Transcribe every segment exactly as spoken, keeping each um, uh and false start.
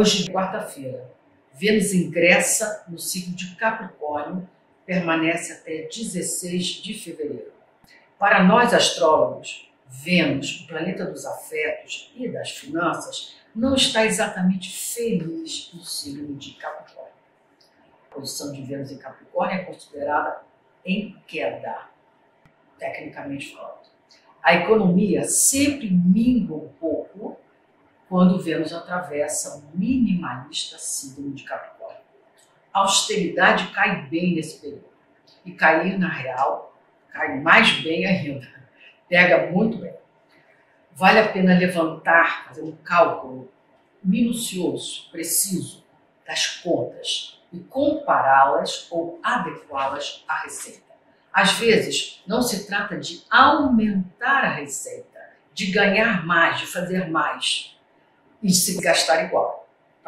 Hoje, quarta-feira, Vênus ingressa no signo de Capricórnio, permanece até dezesseis de fevereiro. Para nós astrólogos, Vênus, o planeta dos afetos e das finanças, não está exatamente feliz no signo de Capricórnio. A posição de Vênus em Capricórnio é considerada em queda, tecnicamente falando. A economia sempre mingua um pouco quando Vênus atravessa o minimalista signo de Capricórnio. A austeridade cai bem nesse período. E cair na real cai mais bem ainda. Pega muito bem. Vale a pena levantar, fazer um cálculo minucioso, preciso das contas e compará-las ou adequá-las à receita. Às vezes, não se trata de aumentar a receita, de ganhar mais, de fazer mais e de se gastar igual.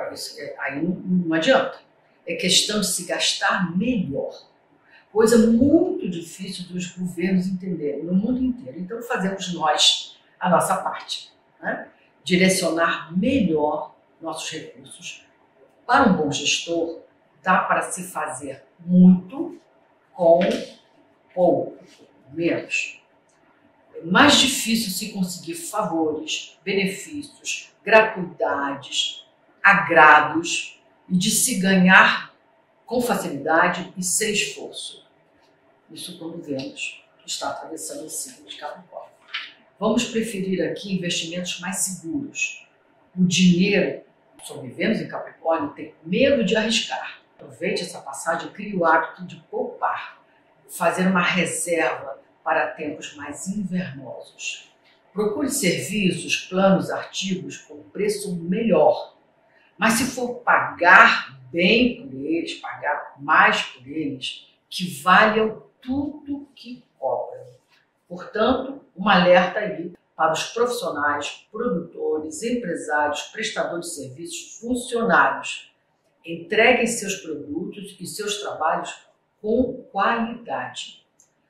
Aí não, não adianta. É questão de se gastar melhor. Coisa muito difícil dos governos entenderem no mundo inteiro. Então, fazemos nós a nossa parte, né? Direcionar melhor nossos recursos. Para um bom gestor, dá para se fazer muito com pouco, menos. É mais difícil se conseguir favores, benefícios, gratuidades, agrados e de se ganhar com facilidade e sem esforço. Isso quando Vênus está atravessando o signo de Capricórnio. Vamos preferir aqui investimentos mais seguros. O dinheiro, sob Vênus em Capricórnio, tem medo de arriscar. Aproveite essa passagem e crie o hábito de poupar, fazer uma reserva para tempos mais invernosos. Procure serviços, planos, artigos com preço melhor. Mas se for pagar bem por eles, pagar mais por eles, que valham tudo que cobram. Portanto, um alerta aí para os profissionais, produtores, empresários, prestadores de serviços, funcionários. Entreguem seus produtos e seus trabalhos com qualidade.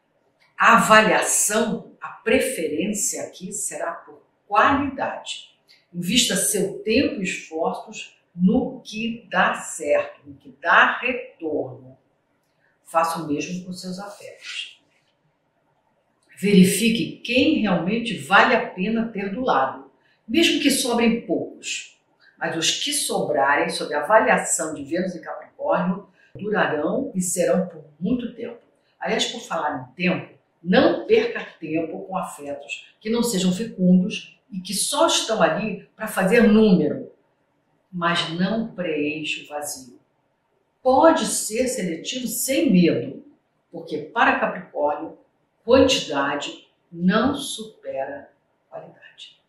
A avaliação, a preferência aqui será por qualidade. Invista seu tempo e esforços no que dá certo, no que dá retorno. Faça o mesmo com seus afetos. Verifique quem realmente vale a pena ter do lado, mesmo que sobrem poucos. Mas os que sobrarem, sob a avaliação de Vênus e Capricórnio, durarão e serão por muito tempo. Aliás, por falar em tempo, não perca tempo com afetos que não sejam fecundos e que só estão ali para fazer número, mas não preenche o vazio. Pode ser seletivo sem medo, porque para Capricórnio, quantidade não supera qualidade.